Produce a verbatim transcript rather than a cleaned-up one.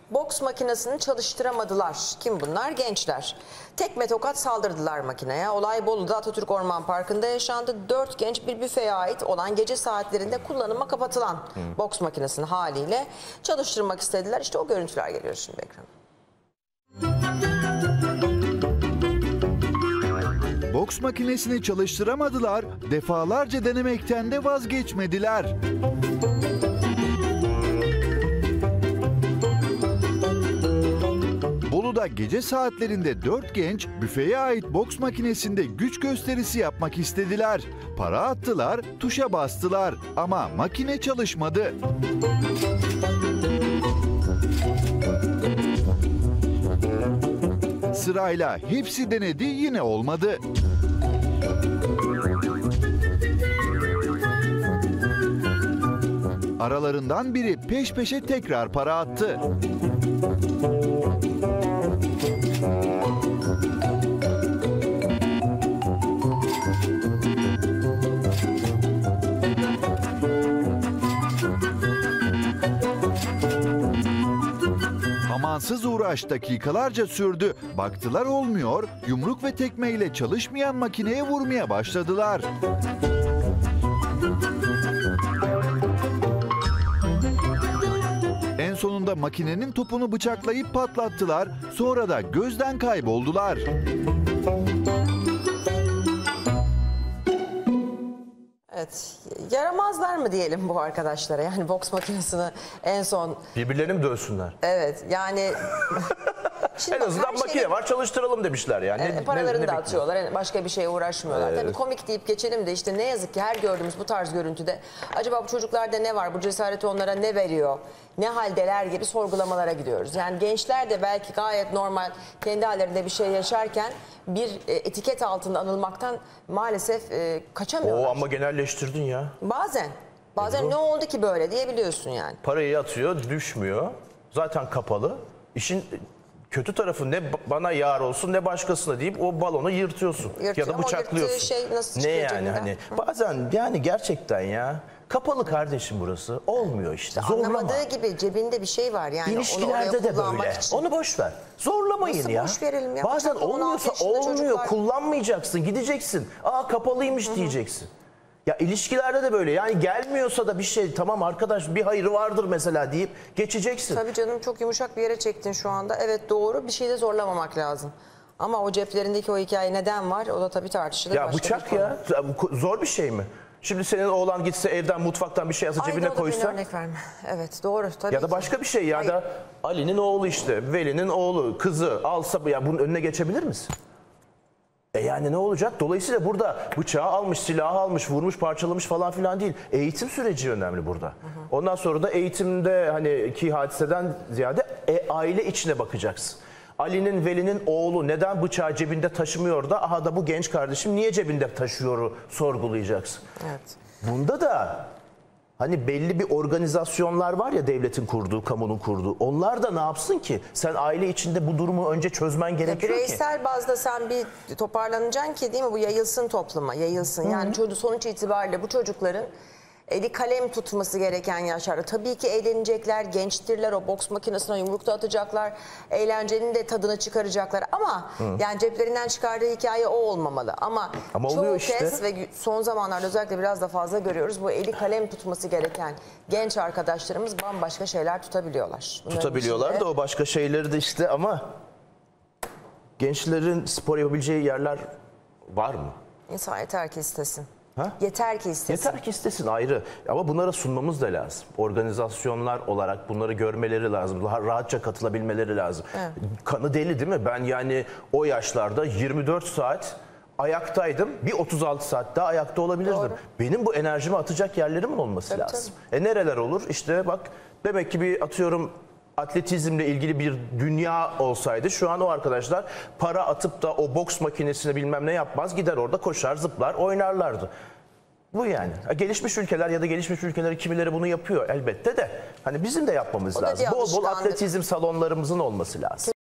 boks makinesini çalıştıramadılar. Kim bunlar? Gençler. Tekme tokat saldırdılar makineye. Olay Bolu'da Atatürk Orman Parkı'nda yaşandı. Dört genç bir büfeye ait olan gece saatlerinde kullanıma kapatılan hmm. boks makinesini haliyle çalıştırmak istediler. İşte o görüntüler geliyor şimdi ekrana. Boks makinesini çalıştıramadılar, defalarca denemekten de vazgeçmediler. Bolu'da gece saatlerinde dört genç büfeye ait boks makinesinde güç gösterisi yapmak istediler. Para attılar, tuşa bastılar ama makine çalışmadı. Sırayla hepsi denedi, yine olmadı. Aralarından biri peş peşe tekrar para attı. Amansız uğraş dakikalarca sürdü. Baktılar olmuyor, yumruk ve tekmeyle çalışmayan makineye vurmaya başladılar. En sonunda makinenin topunu bıçaklayıp patlattılar, sonra da gözden kayboldular. Evet, yaramazlar mı diyelim bu arkadaşlara? Yani boks makinesini en son... Birbirlerini mi dövsünler? Evet, yani... En azından makine şeyde... var, çalıştıralım demişler yani. E, ne, paralarını ne, da ne atıyorlar, yani başka bir şeye uğraşmıyorlar. Evet. Tabii komik deyip geçelim de işte ne yazık ki her gördüğümüz bu tarz görüntüde acaba bu çocuklarda ne var, bu cesareti onlara ne veriyor, ne haldeler gibi sorgulamalara gidiyoruz. Yani gençler de belki gayet normal kendi hallerinde bir şey yaşarken bir e, etiket altında anılmaktan maalesef e, kaçamıyorlar. O ama genelleştirdin ya. Bazen, bazen e, ne oldu ki böyle diyebiliyorsun yani. Parayı atıyor, düşmüyor, zaten kapalı. İşin kötü tarafı ne bana yar olsun ne başkasına deyip o balonu yırtıyorsun. Yırtıyor, ya da bıçaklıyorsun. Şey nasıl ne yani cebimden? hani Hı. bazen yani gerçekten ya kapalı kardeşim burası olmuyor işte. işte zorlama. Anlamadığı gibi cebinde bir şey var yani. İlişkilerde de böyle. Için. Onu boş ver. Zorlamayın nasıl ya. Boş verelim ya. Bazen olmuyorsa olmuyor. Çocuklar... Kullanmayacaksın, gideceksin. Aa kapalıymış Hı -hı. diyeceksin. Ya ilişkilerde de böyle yani gelmiyorsa da bir şey tamam arkadaş bir hayrı vardır mesela deyip geçeceksin. Tabii canım çok yumuşak bir yere çektin şu anda. Evet doğru bir şeyde zorlamamak lazım. Ama o ceplerindeki o hikaye neden var o da tabii tartışılır. Ya bıçak ya zor bir şey mi? Şimdi senin oğlan gitse evden mutfaktan bir şey alsa cebine koysa. Örnek verme. Evet doğru tabii Ya da başka ki. bir şey ya Hayır. da Ali'nin oğlu işte Veli'nin oğlu kızı alsa ya bunun önüne geçebilir misin? E yani ne olacak? Dolayısıyla burada bıçağı almış, silahı almış, vurmuş, parçalamış falan filan değil. Eğitim süreci önemli burada. Hı hı. Ondan sonra da eğitimde hani ki hadiseden ziyade e, aile içine bakacaksın. Ali'nin, Veli'nin oğlu neden bıçağı cebinde taşımıyor da aha da bu genç kardeşim niye cebinde taşıyor sorgulayacaksın. Evet. Bunda da hani belli bir organizasyonlar var ya devletin kurduğu, kamunun kurduğu. Onlar da ne yapsın ki? Sen aile içinde bu durumu önce çözmen gerekiyor Bireysel ki. Bireysel bazda sen bir toparlanacaksın ki değil mi? Bu yayılsın topluma, yayılsın. Hı -hı. Yani çocuk, sonuç itibariyle bu çocukların eli kalem tutması gereken yaşlarda. Tabii ki eğlenecekler, gençtirler, o boks makinesine yumrukta atacaklar. Eğlencenin de tadını çıkaracaklar. Ama Hı. yani ceplerinden çıkardığı hikaye o olmamalı. Ama, Ama çoğu işte. kez ve son zamanlarda özellikle biraz da fazla görüyoruz. Bu eli kalem tutması gereken genç arkadaşlarımız bambaşka şeyler tutabiliyorlar. Bunların Tutabiliyorlar içinde... da o başka şeyleri de işte ama gençlerin spor yapabileceği yerler var mı? İnsan yeter ki istesin. Ha? Yeter ki istesin. Yeter ki istesin ayrı. Ama bunlara sunmamız da lazım. Organizasyonlar olarak bunları görmeleri lazım. Daha rahatça katılabilmeleri lazım. Evet. Kanı deli değil mi? Ben yani o yaşlarda yirmi dört saat ayaktaydım. Bir otuz altı saat daha ayakta olabilirdim. Doğru. Benim bu enerjimi atacak yerlerimin olması tabii, lazım. Tabii. E nereler olur? İşte bak demek ki bir atıyorum atletizmle ilgili bir dünya olsaydı şu an o arkadaşlar para atıp da o boks makinesine bilmem ne yapmaz. Gider orada koşar, zıplar, oynarlardı. Bu yani. Gelişmiş ülkeler ya da gelişmiş ülkeleri kimileri bunu yapıyor elbette de. Hani bizim de yapmamız lazım. Bol bol atletizm salonlarımızın olması lazım.